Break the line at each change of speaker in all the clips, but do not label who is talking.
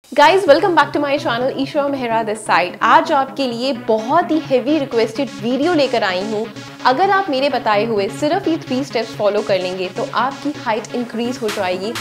Guys welcome back to my channel Isha Mehra this side. आज आपके लिए बहुत ही हेवी रिक्वेस्टेड वीडियो लेकर आई हूँ। अगर आप मेरे बताए हुए सिर्फ ये 3 स्टेप्स फॉलो कर लेंगे तो आपकी हाइट इंक्रीज हो जाएगी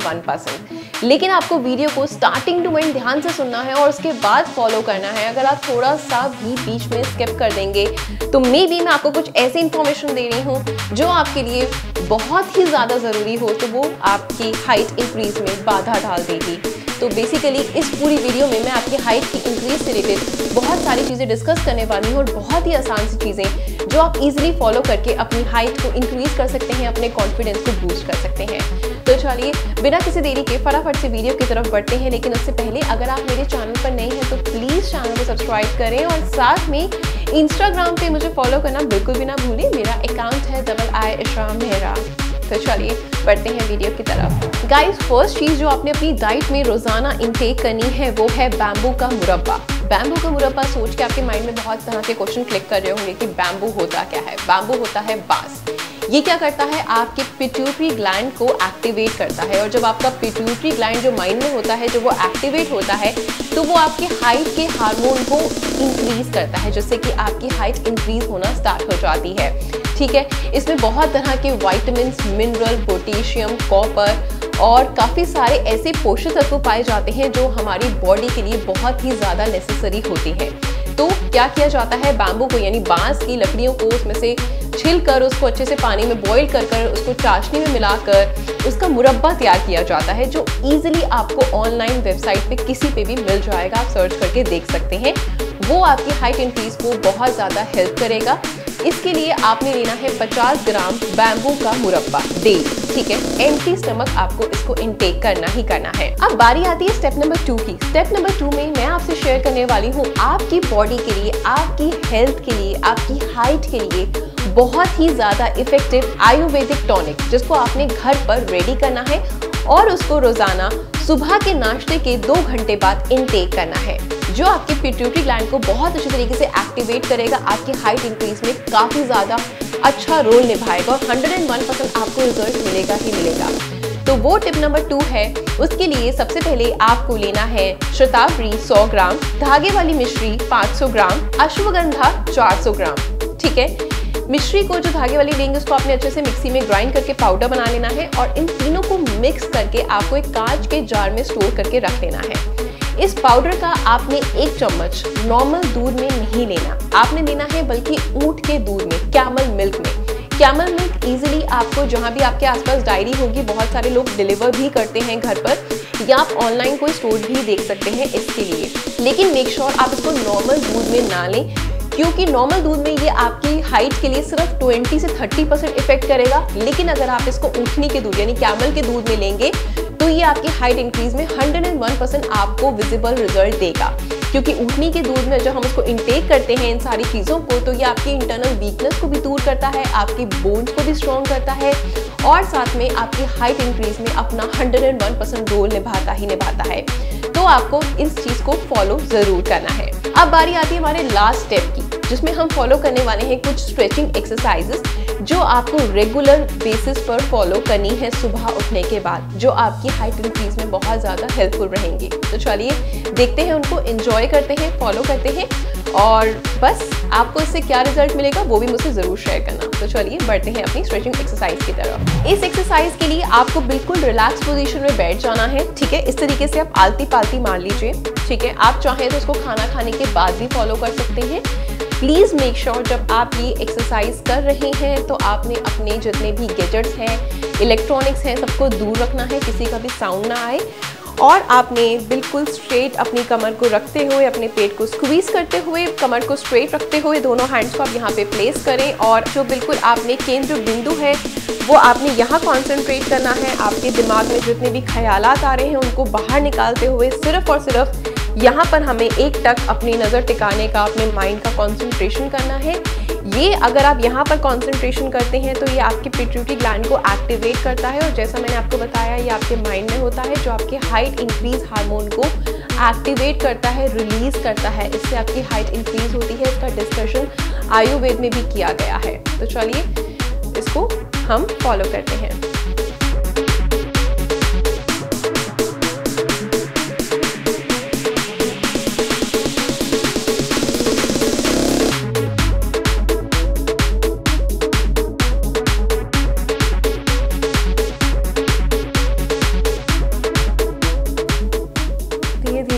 101%। लेकिन आपको वीडियो को स्टार्टिंग टू एंड ध्यान से सुनना है और उसके बाद फॉलो करना है। अगर आप थोड़ा सा भी बीच में स्किप कर देंगे तो मे बी मैं आपको कुछ ऐसी इंफॉर्मेशन दे रही हूँ जो आपके लिए बहुत ही ज़्यादा ज़रूरी हो, तो वो आपकी हाइट इंक्रीज में बाधा डाल देगी। तो बेसिकली इस पूरी वीडियो में मैं आपकी हाइट की इंक्रीज से रिलेटेड बहुत सारी चीज़ें डिस्कस करने वाली हूँ और बहुत ही आसान सी चीज़ें जो आप इजीली फॉलो करके अपनी हाइट को इंक्रीज कर सकते हैं, अपने कॉन्फिडेंस को बूस्ट कर सकते हैं। तो चलिए बिना किसी देरी के फटाफट से वीडियो की तरफ बढ़ते हैं। लेकिन उससे पहले अगर आप मेरे चैनल पर नए हैं तो प्लीज़ चैनल को सब्सक्राइब करें और साथ में इंस्टाग्राम पे मुझे फॉलो करना बिल्कुल भी ना भूलें। मेरा अकाउंट है @IShaMehra। तो चलिए बढ़ते हैं वीडियो की तरफ। गाइस, फर्स्ट चीज़ जो आपने अपनी डाइट में रोजाना इनटेक करनी है वो है बैम्बू का मुरब्बा। बैम्बू का मुरब्बा सोच के आपके माइंड में बहुत तरह के क्वेश्चन क्लिक कर रहे होंगे कि बैम्बू होता क्या है। बैम्बू होता है बांस। ये क्या करता है, आपके पिट्यूटरी ग्लैंड को एक्टिवेट करता है। और जब आपका पिट्यूटरी ग्लैंड जो माइंड में होता है, जब वो एक्टिवेट होता है तो वो आपके हाइट के हार्मोन को इंक्रीज करता है, जिससे कि आपकी हाइट इंक्रीज होना स्टार्ट हो जाती है। ठीक है, इसमें बहुत तरह के विटामिन्स, मिनरल, पोटेशियम, कॉपर और काफ़ी सारे ऐसे पोषक तत्व पाए जाते हैं जो हमारी बॉडी के लिए बहुत ही ज़्यादा नेसेसरी होती हैं। तो क्या किया जाता है, बैम्बू को यानी बांस की लकड़ियों को उसमें से छिलकर उसको अच्छे से पानी में बॉईल कर उसको चाशनी में मिलाकर उसका मुरब्बा तैयार किया जाता है, जो इजीली आपको ऑनलाइन वेबसाइट पे किसी पे भी मिल जाएगा। आप सर्च करके देख सकते हैं। वो आपकी हाइट इंक्रीज को बहुत ज़्यादा हेल्प करेगा। इसके लिए आपने लेना है 50 ग्राम बैम्बू का मुरब्बा डेली। ठीक है, एम्प्टी स्टमक आपको इसको इनटेक करना ही करना है। अब बारी आती है स्टेप नंबर 2 की। स्टेप नंबर 2 में मैं आपसे शेयर करने वाली हूँ आपकी बॉडी के लिए, आपकी हेल्थ के लिए, आपकी हाइट के लिए बहुत ही ज़्यादा इफेक्टिव आयुर्वेदिक टॉनिक, जिसको आपने घर पर रेडी करना है और उसको रोजाना सुबह के नाश्ते के 2 घंटे बाद इनटेक करना है, जो आपके पिट्यूटरी ग्लैंड को बहुत अच्छे तरीके से एक्टिवेट करेगा, आपकी हाइट इंक्रीज में काफ़ी ज़्यादा अच्छा रोल निभाएगा और 101% आपको रिजल्ट मिलेगा ही मिलेगा। तो वो टिप नंबर 2 है। उसके लिए सबसे पहले आपको लेना है शतावरी 100 ग्राम, धागे वाली मिश्री 500 ग्राम, अश्वगंधा 400 ग्राम। ठीक है, मिश्री को जो धागे वाली लेंगे उसको आपने अच्छे से मिक्सी में ग्राइंड करके पाउडर बना लेना है और इन तीनों को मिक्स करके आपको एक कांच के जार में स्टोर करके रख लेना है। इस पाउडर का आपने 1 चम्मच नॉर्मल दूध में नहीं लेना, आपने लेना है बल्कि ऊंट के दूध में, कैमल मिल्क में। कैमल मिल्क इजीली आपको जहां भी आपके आसपास डायरी होगी, बहुत सारे लोग डिलीवर भी करते हैं घर पर, या आप ऑनलाइन कोई स्टोर भी देख सकते हैं इसके लिए। लेकिन मेक श्योर आप इसको नॉर्मल दूध में ना लें, क्योंकि नॉर्मल दूध में ये आपकी हाइट के लिए सिर्फ 20 से 30% इफेक्ट करेगा। लेकिन अगर आप इसको ऊँटनी के दूध यानी कैमल के दूध में लेंगे तो ये आपकी हाइट इंक्रीज में 101% आपको विजिबल रिजल्ट देगा। क्योंकि ऊँटनी के दूध में जब हम उसको इंटेक करते हैं इन सारी चीज़ों को, तो ये आपकी इंटरनल वीकनेस को भी दूर करता है, आपकी बोन्स को भी स्ट्रॉन्ग करता है और साथ में आपकी हाइट इंक्रीज में अपना 101% रोल निभाता ही निभाता है। तो आपको इस चीज़ को फॉलो ज़रूर करना है। अब बारी आती है हमारे लास्ट स्टेप की, जिसमें हम फॉलो करने वाले हैं कुछ स्ट्रेचिंग एक्सरसाइजेस जो आपको रेगुलर बेसिस पर फॉलो करनी है सुबह उठने के बाद, जो आपकी हाइट इंक्रीज में बहुत ज़्यादा हेल्पफुल रहेंगी। तो चलिए देखते हैं उनको, एंजॉय करते हैं, फॉलो करते हैं और बस आपको इससे क्या रिजल्ट मिलेगा वो भी मुझसे ज़रूर शेयर करना। तो चलिए बढ़ते हैं अपनी स्ट्रेचिंग एक्सरसाइज की तरफ। इस एक्सरसाइज के लिए आपको बिल्कुल रिलैक्स पोजीशन में बैठ जाना है। ठीक है, इस तरीके से आप आलती पालती मार लीजिए। ठीक है, आप चाहें तो इसको खाना खाने के बाद भी फॉलो कर सकते हैं। प्लीज़ मेक श्योर जब आप ये एक्सरसाइज कर रहे हैं तो आपने अपने जितने भी गैजेट्स हैं, इलेक्ट्रॉनिक्स हैं, सबको दूर रखना है, किसी का भी साउंड ना आए। और आपने बिल्कुल स्ट्रेट अपनी कमर को रखते हुए, अपने पेट को स्क्वीज करते हुए, कमर को स्ट्रेट रखते हुए दोनों हैंड्स को आप यहाँ पे प्लेस करें और जो बिल्कुल आपने केंद्र बिंदु है वो आपने यहाँ कॉन्सेंट्रेट करना है। आपके दिमाग में जितने भी ख्यालात आ रहे हैं उनको बाहर निकालते हुए सिर्फ और सिर्फ यहाँ पर हमें एक टक अपनी नज़र टिकाने का, अपने माइंड का कंसंट्रेशन करना है। ये अगर आप यहाँ पर कंसंट्रेशन करते हैं तो ये आपके पिट्यूटरी ग्लैंड को एक्टिवेट करता है और जैसा मैंने आपको बताया ये आपके माइंड में होता है, जो आपके हाइट इंक्रीज हार्मोन को एक्टिवेट करता है, रिलीज करता है। इससे आपकी हाइट इंक्रीज होती है। इसका डिस्कशन आयुर्वेद में भी किया गया है। तो चलिए इसको हम फॉलो करते हैं।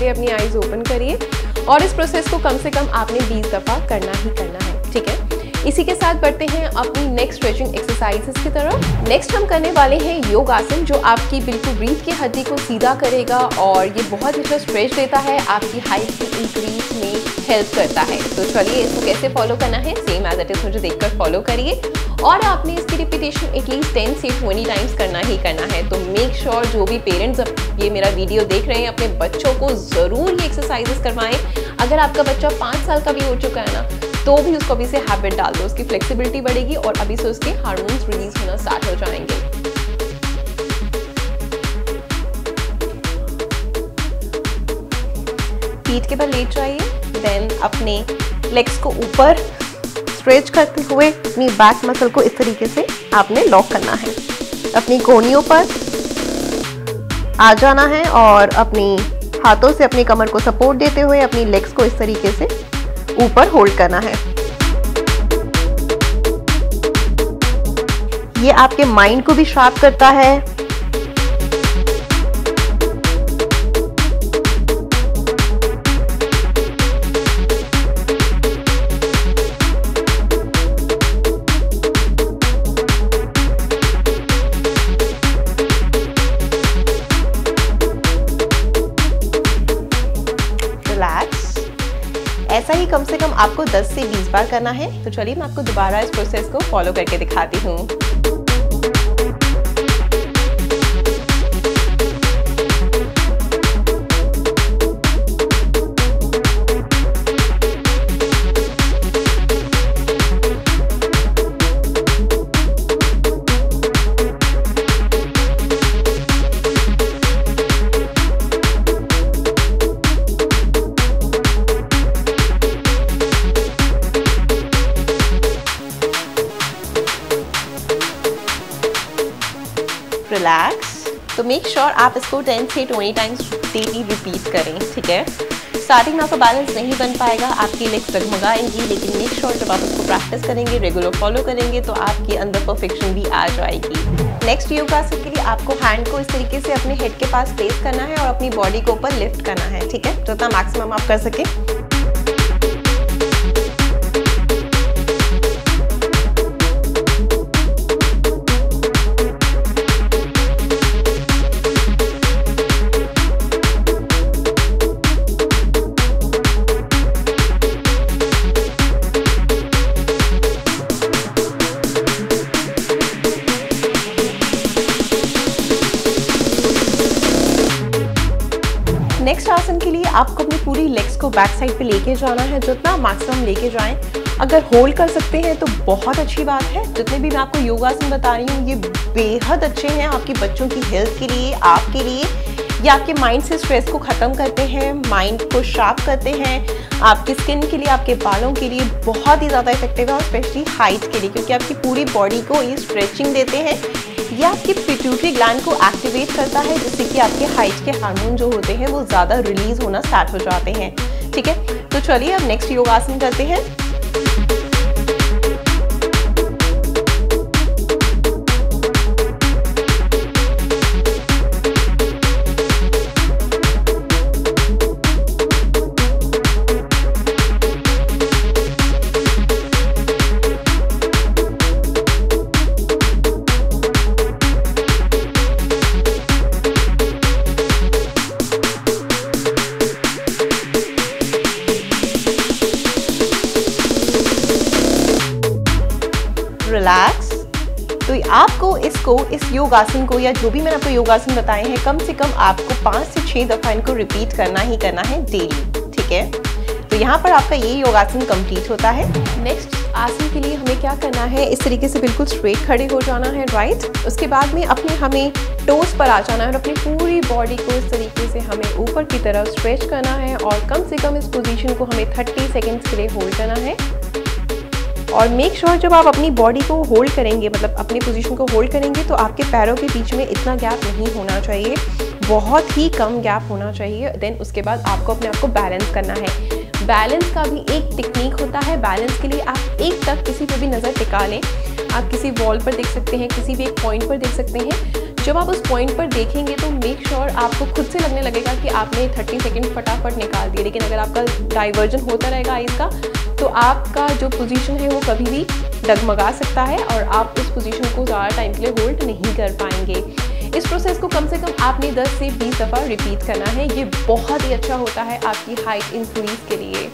धीरे अपनी आईज ओपन करिए और इस प्रोसेस को कम से कम आपने 20 दफ़ा करना ही करना है, ठीक है। इसी के साथ बढ़ते हैं अपनी नेक्स्ट स्ट्रेचिंग एक्सरसाइजेस की तरफ। नेक्स्ट हम करने वाले हैं योग आसन, जो आपकी बिल्कुल ब्रीथ की हड्डी को सीधा करेगा और ये बहुत अच्छा स्ट्रेच देता है, आपकी हाइट की इंक्रीज में हेल्प करता है। तो चलिए इसको कैसे फॉलो करना है, सेम एज इट इज मुझे देखकर फॉलो करिए और आपने इसकी रिपीटेशन एटलीस्ट 10 से 20 टाइम्स करना ही करना है। तो मेक श्योर जो भी पेरेंट्स ये मेरा वीडियो देख रहे हैं अपने बच्चों को ज़रूर ये एक्सरसाइजेस करवाएं। अगर आपका बच्चा 5 साल का भी हो चुका है ना, तो भी उसको अभी से हैबिट डाल दो, उसकी फ्लेक्सिबिलिटी बढ़ेगी और अभी से उसके हार्मोन्स रिलीज होना स्टार्ट हो जाएंगे। पीठ के बल लेट जाइए, देन अपने लेग्स को ऊपर स्ट्रेच करते हुए अपनी बैक मसल को इस तरीके से आपने लॉक करना है, अपनी कोहनियों पर आ जाना है और अपनी हाथों से अपनी कमर को सपोर्ट देते हुए अपनी लेग्स को इस तरीके से ऊपर होल्ड करना है। ये आपके माइंड को भी शार्प करता है। ऐसा ही कम से कम आपको 10 से 20 बार करना है। तो चलिए मैं आपको दोबारा इस प्रोसेस को फॉलो करके दिखाती हूँ। रिलैक्स। तो मेक श्योर आप इसको 10 से 20 टाइम्स डेली रिपीट करें, ठीक है। स्टार्टिंग में आपका बैलेंस नहीं बन पाएगा, आपकी लेग्स डगमगाएंगी, लेकिन मेक श्योर जब आप इसको प्रैक्टिस करेंगे, रेगुलर फॉलो करेंगे, तो आपके अंदर परफेक्शन भी आ जाएगी। नेक्स्ट योगासन के लिए आपको हैंड को इस तरीके से अपने हेड के पास प्लेस करना है और अपनी बॉडी को ऊपर लिफ्ट करना है, ठीक है, जितना मैक्सिमम आप कर सकें। नेक्स्ट आसन के लिए आपको अपनी पूरी लेग्स को बैक साइड पे लेके जाना है, जितना मैक्सिमम लेके जाएं। अगर होल्ड कर सकते हैं तो बहुत अच्छी बात है। जितने भी मैं आपको योगासन बता रही हूँ ये बेहद अच्छे हैं आपकी बच्चों की हेल्थ के लिए, आपके लिए। ये आपके माइंड से स्ट्रेस को ख़त्म करते हैं, माइंड को शार्प करते हैं, आपकी स्किन के लिए, आपके बालों के लिए बहुत ही ज़्यादा इफेक्टिव है और स्पेशली हाइट के लिए, क्योंकि आपकी पूरी बॉडी को ये स्ट्रेचिंग देते हैं। ये आपकी पिट्यूटरी ग्लैंड को एक्टिवेट करता है, जिससे कि आपके हाइट के हार्मोन जो होते हैं वो ज़्यादा रिलीज होना स्टार्ट हो जाते हैं, ठीक है। तो चलिए अब नेक्स्ट योगासन करते हैं। रिलैक्स। तो आपको इस योगासन को, या जो भी मैंने आपको योगासन बताए हैं, कम से कम आपको 5 से 6 दफ़ा इनको रिपीट करना ही करना है डेली, ठीक है। तो यहाँ पर आपका ये योगासन कंप्लीट होता है। नेक्स्ट आसन के लिए हमें क्या करना है, इस तरीके से बिल्कुल स्ट्रेट खड़े हो जाना है, राइट। उसके बाद में हमें टोस पर आ जाना है और अपनी पूरी बॉडी को इस तरीके से हमें ऊपर की तरफ स्ट्रेच करना है और कम से कम इस पोजीशन को हमें 30 सेकेंड्स के लिए होल्ड करना है। और मेक श्योर जब आप अपनी बॉडी को होल्ड करेंगे, मतलब अपनी पोजीशन को होल्ड करेंगे, तो आपके पैरों के बीच में इतना गैप नहीं होना चाहिए, बहुत ही कम गैप होना चाहिए। देन उसके बाद आपको अपने आप को बैलेंस करना है। बैलेंस का भी एक टेक्निक होता है। बैलेंस के लिए आप एक तक किसी पे भी नज़र टिका लें, आप किसी वॉल पर देख सकते हैं, किसी भी एक पॉइंट पर देख सकते हैं। जब आप उस पॉइंट पर देखेंगे तो मेक श्योर आपको खुद से लगने लगेगा कि आपने 30 सेकेंड फटाफट निकाल दिए। लेकिन अगर आपका डाइवर्जन होता रहेगा आइज़ का तो आपका जो पोजीशन है वो कभी भी डगमगा सकता है और आप उस पोजीशन को ज़्यादा टाइम के लिए होल्ड नहीं कर पाएंगे। इस प्रोसेस को कम से कम आपने 10 से 20 दफ़ा रिपीट करना है। ये बहुत ही अच्छा होता है आपकी हाइट इंक्रीज के लिए।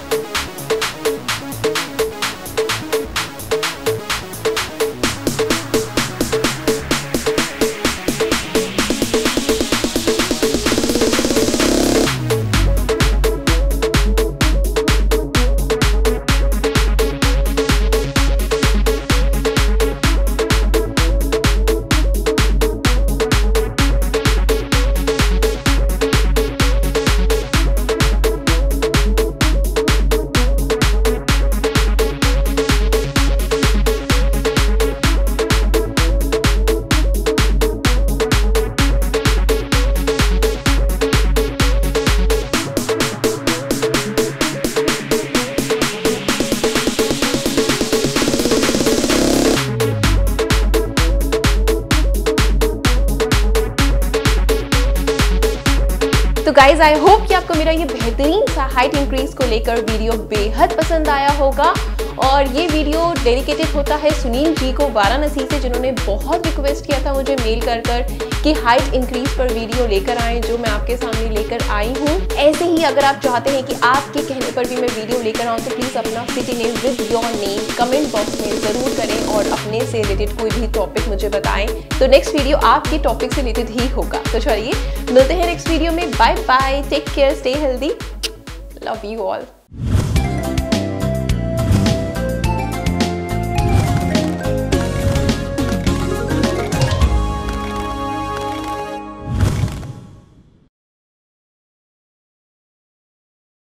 तो गाइज आई होप कि आपको मेरा ये बेहतरीन सा हाइट इंक्रीज को लेकर वीडियो बेहद पसंद आया होगा। और ये वीडियो डेडिकेटेड होता है सुनील जी को वाराणसी से, जिन्होंने बहुत रिक्वेस्ट किया था मुझे मेल कर कि हाइट इंक्रीज पर वीडियो लेकर आएँ, जो मैं आपके सामने लेकर आई हूँ। ऐसे ही अगर आप चाहते हैं कि आपके कहने पर भी मैं वीडियो लेकर आऊँ तो प्लीज़ अपना city name with your name comment box में ज़रूर करें और अपने से रिलेटेड कोई भी टॉपिक मुझे बताएं। तो नेक्स्ट वीडियो आपके टॉपिक से रिलेटेड ही होगा। तो चलिए मिलते हैं नेक्स्ट वीडियो में। Bye bye, take care, stay healthy, love you all.